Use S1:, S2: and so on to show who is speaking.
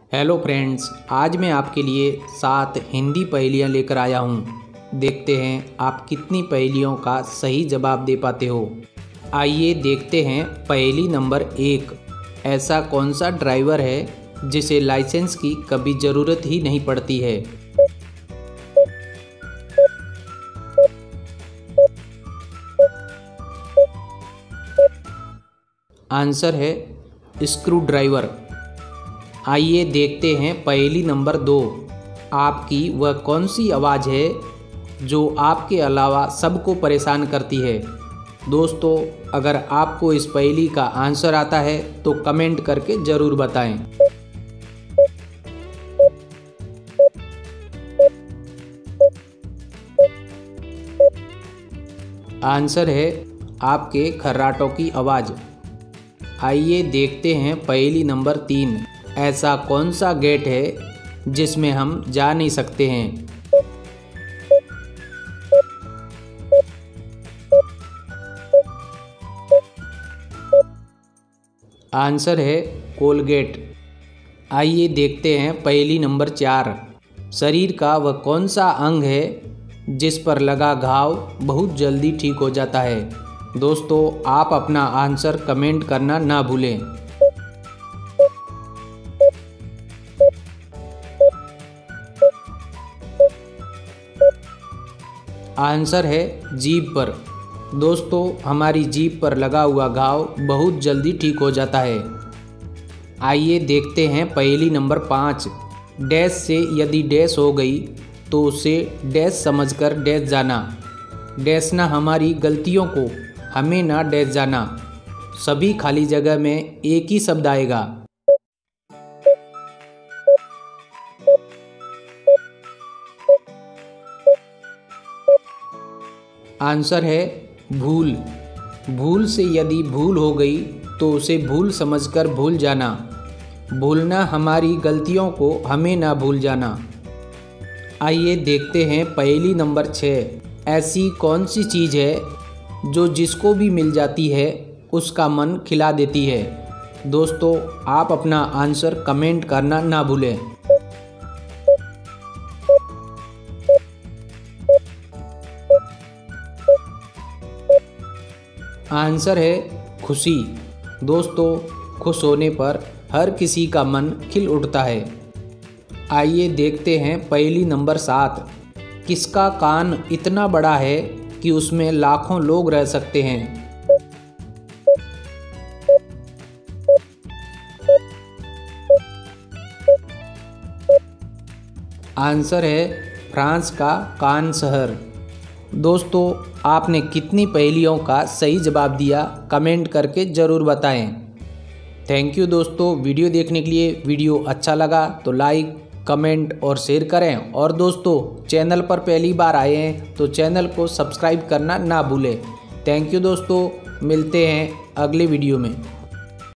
S1: Hello friends, आज मैं आपके लिए 7 हिंदी पहेलियाँ लेकर आया हूँ। देखते हैं आप कितनी पहेलियों का सही जवाब दे पाते हो। आइए देखते हैं पहेली नंबर 1। ऐसा कौन सा ड्राइवर है जिसे लाइसेंस की कभी ज़रूरत ही नहीं पड़ती है? आंसर है स्क्रू ड्राइवर। आइए देखते हैं पहेली नंबर 2। आपकी वह कौन सी आवाज़ है जो आपके अलावा सबको परेशान करती है? दोस्तों, अगर आपको इस पहेली का आंसर आता है तो कमेंट करके ज़रूर बताएं। आंसर है आपके खर्राटों की आवाज़। आइए देखते हैं पहेली नंबर 3। ऐसा कौन सा गेट है जिसमें हम जा नहीं सकते हैं? आंसर है कोलगेट। आइए देखते हैं पहेली नंबर 4। शरीर का वह कौन सा अंग है जिस पर लगा घाव बहुत जल्दी ठीक हो जाता है? दोस्तों, आप अपना आंसर कमेंट करना ना भूलें। आंसर है जीभ पर। दोस्तों, हमारी जीभ पर लगा हुआ घाव बहुत जल्दी ठीक हो जाता है। आइए देखते हैं पहेली नंबर 5। डैश से यदि डैश हो गई तो उसे डैश समझकर डैश जाना। डैशना हमारी गलतियों को, हमें ना डैश जाना। सभी खाली जगह में एक ही शब्द आएगा। आंसर है भूल। भूल से यदि भूल हो गई तो उसे भूल समझकर भूल जाना। भूलना हमारी गलतियों को, हमें ना भूल जाना। आइए देखते हैं पहेली नंबर 6। ऐसी कौन सी चीज़ है जो जिसको भी मिल जाती है उसका मन खिला देती है? दोस्तों, आप अपना आंसर कमेंट करना ना भूलें। आंसर है खुशी। दोस्तों, खुश होने पर हर किसी का मन खिल उठता है। आइए देखते हैं पहेली नंबर 7। किसका कान इतना बड़ा है कि उसमें लाखों लोग रह सकते हैं? आंसर है फ्रांस का कान शहर। दोस्तों, आपने कितनी पहेलियों का सही जवाब दिया कमेंट करके ज़रूर बताएं। थैंक यू दोस्तों, वीडियो देखने के लिए। वीडियो अच्छा लगा तो लाइक, कमेंट और शेयर करें। और दोस्तों, चैनल पर पहली बार आए हैं तो चैनल को सब्सक्राइब करना ना भूलें। थैंक यू दोस्तों, मिलते हैं अगले वीडियो में।